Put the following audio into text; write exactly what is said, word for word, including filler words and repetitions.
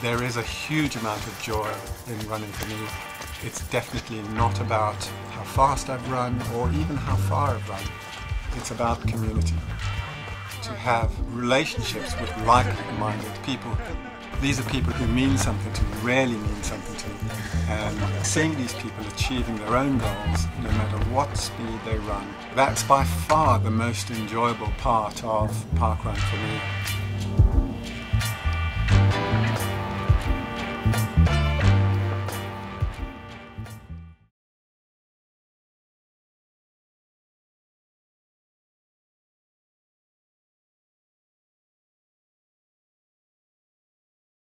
There is a huge amount of joy in running for me. It's definitely not about how fast I've run or even how far I've run. It's about community. To have relationships with like-minded people. These are people who mean something to me, really mean something to me. And seeing these people achieving their own goals, no matter what speed they run, that's by far the most enjoyable part of parkrun for me.